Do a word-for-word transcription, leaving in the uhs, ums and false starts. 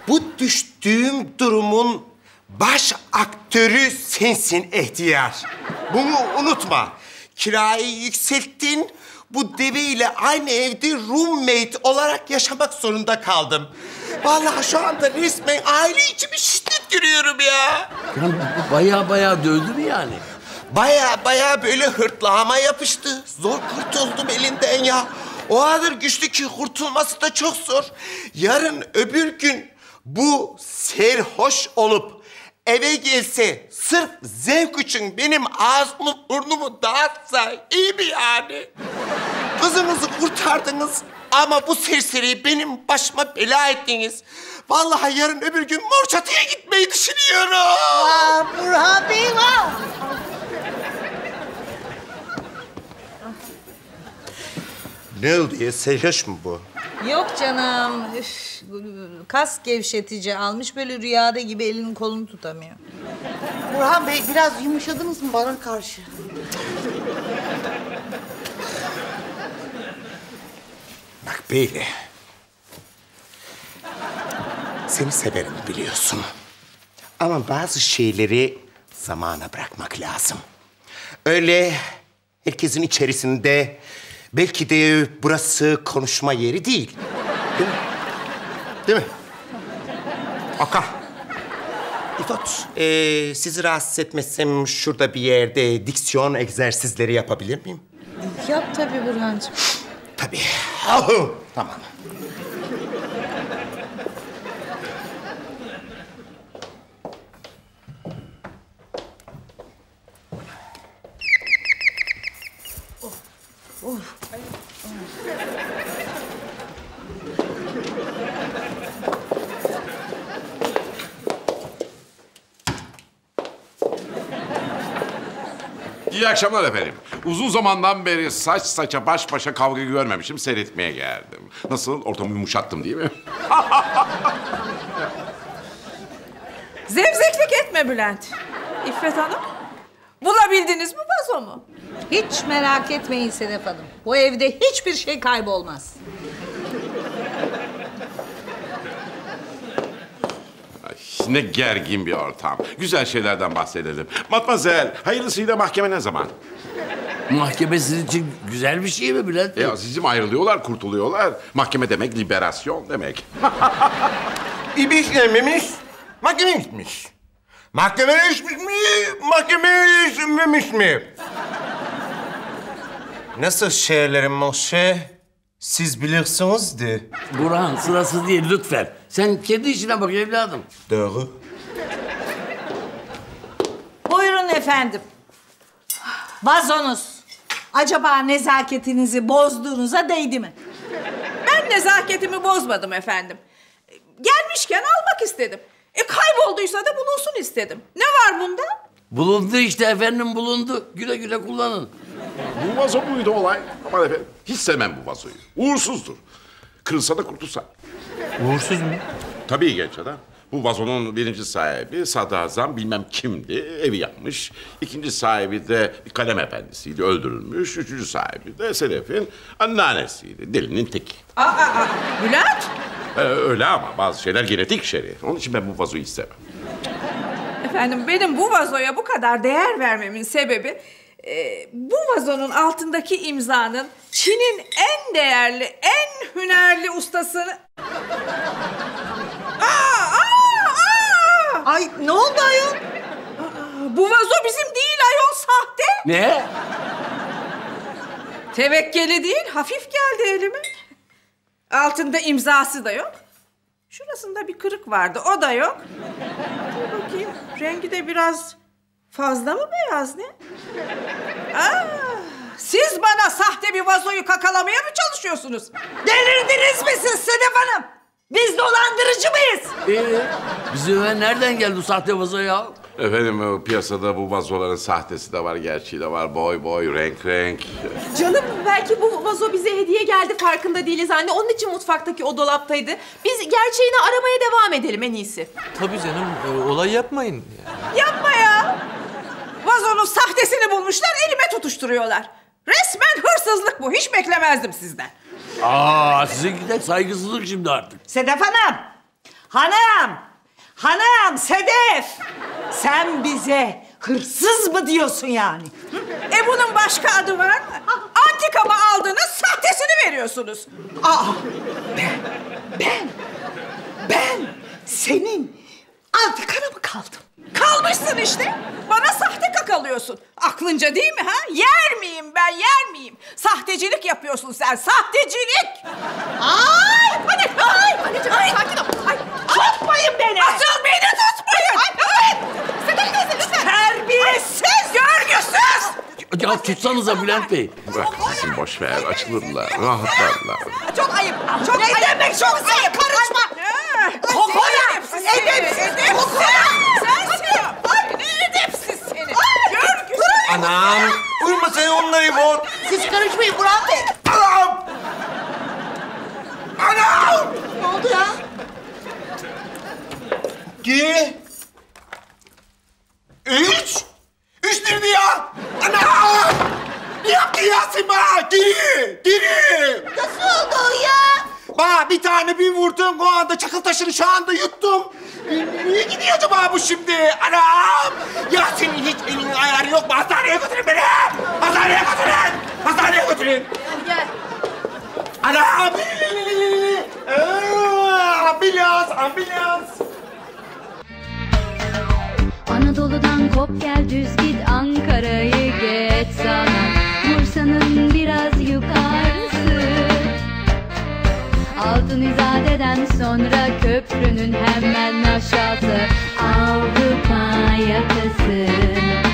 Bu düştüğüm durumun baş aktörü sensin ihtiyar. Bunu unutma. Kirayı yükselttin. Bu deveyle aynı evde roommate olarak yaşamak zorunda kaldım. Vallahi şu anda resmen aile içi bir şiddet görüyorum ya. Yani bu bayağı bayağı dövdü mü yani? Baya baya böyle hırtlağıma yapıştı. Zor kurtuldum elinden ya. O kadar güçlü ki kurtulması da çok zor. Yarın öbür gün bu serhoş olup eve gelse sırf zevk için benim ağzımı burnumu dağıtsa iyi mi yani? Kızınızı kurtardınız ama bu serseriyi benim başıma bela ettiniz. Vallahi yarın öbür gün Mor Çatı'ya gitmeyi düşünüyorum. Aa, Burhan Bey var. Ne oldu ya? Serhoş mu bu? Yok canım. Üf, kas gevşetici almış, böyle rüyada gibi elinin kolunu tutamıyor. Burhan Bey, biraz yumuşadınız mı bana karşı? Bak böyle. Seni severim biliyorsun. Ama bazı şeyleri zamana bırakmak lazım. Öyle herkesin içerisinde belki de burası konuşma yeri değil. Değil mi? Değil mi? Okan. İfot, ee, sizi rahatsız etmezsem şurada bir yerde diksiyon egzersizleri yapabilir miyim? Yap tabii Burhancığım. Tabii. Ahu. Tamam. İyi akşamlar efendim. Uzun zamandan beri saç saça baş başa kavga görmemişim, seyretmeye geldim. Nasıl? Ortamı yumuşattım değil mi? Zevzeklik etme Bülent. İffet Hanım, bulabildiniz mi vazo mu? Hiç merak etmeyin Sedef Hanım. Bu evde hiçbir şey kaybolmaz. Ay, ne gergin bir ortam. Güzel şeylerden bahsedelim. Matmazel, hayırlısıyla mahkeme ne zaman? Mahkemesi için güzel bir şey mi Bülent Bey? E azizim, ayrılıyorlar, kurtuluyorlar. Mahkeme demek liberasyon demek. İbiş gelmemiş, mahkeme gitmiş. Mahkeme geçmiş mi, mahkeme geçmemiş mi? Nasıl şeylerim Moşe? Siz bilirsiniz de. Burhan, sırası değil lütfen. Sen kendi işine bak evladım. Doğru. Buyurun efendim. Vazonuz. Acaba nezaketinizi bozduğunuza değdi mi? Ben nezaketimi bozmadım efendim. Gelmişken almak istedim. E kaybolduysa da bulunsun istedim. Ne var bunda? Bulundu işte efendim, bulundu. Güle güle kullanın. Bu vazo muydu olay? Aman efendim, hiç sevmem bu vazoyu. Uğursuzdur. Kırılsa da kurtulsa. Uğursuz mu? Tabii genç adam. Bu vazonun birinci sahibi sadrazam bilmem kimdi, evi yakmış. İkinci sahibi de bir kalem efendisiydi, öldürülmüş. Üçüncü sahibi de Sedef'in anneannesiydi, delinin teki. Aa, aa, Bülent! Ee, öyle ama bazı şeyler genetik şer'i. Onun için ben bu vazoyu istemem. Efendim, benim bu vazoya bu kadar değer vermemin sebebi... E, bu vazonun altındaki imzanın Çin'in en değerli, en hünerli ustasını... Aa, aa, aa! Ay ne oldu ayol? Bu vazo bizim değil ayol, sahte. Ne? Tevekkeli değil, hafif geldi elime. Altında imzası da yok. Şurasında bir kırık vardı, o da yok. Dur bakayım, rengi de biraz fazla mı beyaz ne? Aa, siz bana sahte bir vazoyu kakalamaya mı çalışıyorsunuz? Delirdiniz mi siz Sedef Hanım? Biz dolandırıcı mıyız? Ee, bizim eve nereden geldi bu sahte vazo ya? Efendim o piyasada bu vazoların sahtesi de var, gerçeği de var. Boy boy, renk renk. Canım belki bu vazo bize hediye geldi, farkında değiliz anne. Onun için mutfaktaki o dolaptaydı. Biz gerçeğini aramaya devam edelim en iyisi. Tabii canım, e, olay yapmayın. Yapma ya! Vazonun sahtesini bulmuşlar, elime tutuşturuyorlar. Resmen hırsızlık bu, hiç beklemezdim sizden. Aa, sizinki de saygısızlık şimdi artık. Sedef Hanım, Hanım! Hanım! Sedef! Sen bize hırsız mı diyorsun yani? E bunun başka adı var mı? Antika mı aldınız, sahtesini veriyorsunuz. Aa! Ben, ben, ben senin antikana mı kaldım? Kalmışsın işte. Bana sahte kakalıyorsun. Aklınca değil mi ha? Yer miyim ben, yer miyim? Sahtecilik yapıyorsun sen, sahtecilik. Ay! Anne! Ay! Anneciğim ay. Sakin ol. Ay. Tutmayın beni! Asıl beni tutmayın. Ay! Sedef teyze lütfen. Terbiyesiz, görgüsüz. Ya tutsanıza Bülent Bey. Bırak kızım boş ver açılırlar rahatlarlar. Çok ayıp. Çok Ne ayıp. demek çok ayıp? Karışma. Kokona! Edepsiz, edepsiz. Sensin. Ne edepsiz seni. Görgüsüz. Anam, uyuma sen onları bu. Siz karışmayın Burhan Bey. Anam! Anam! Ne oldu ya? İki. Üç. Üç nerede ya? Anam! Ne yaptın ya sen bana? Geri, geri. Nasıl oldu o ya? Bana bir tane bir vurdun, o anda çakıl taşını şu anda yuttum. Niye gidiyor acaba bu şimdi? Anam! Ya senin hiç elinin ayarı yok mu? Hastaneye götürün beni! Hastaneye götürün! Hastaneye götürün! Gel. Anam! Aa, ambulans, ambulans! Anadolu'dan kop gel düz git Ankara'yı geç sana Bursa'nın biraz yukarısı Altın İzade'den sonra köprünün hemen aşağısı Avrupa yakası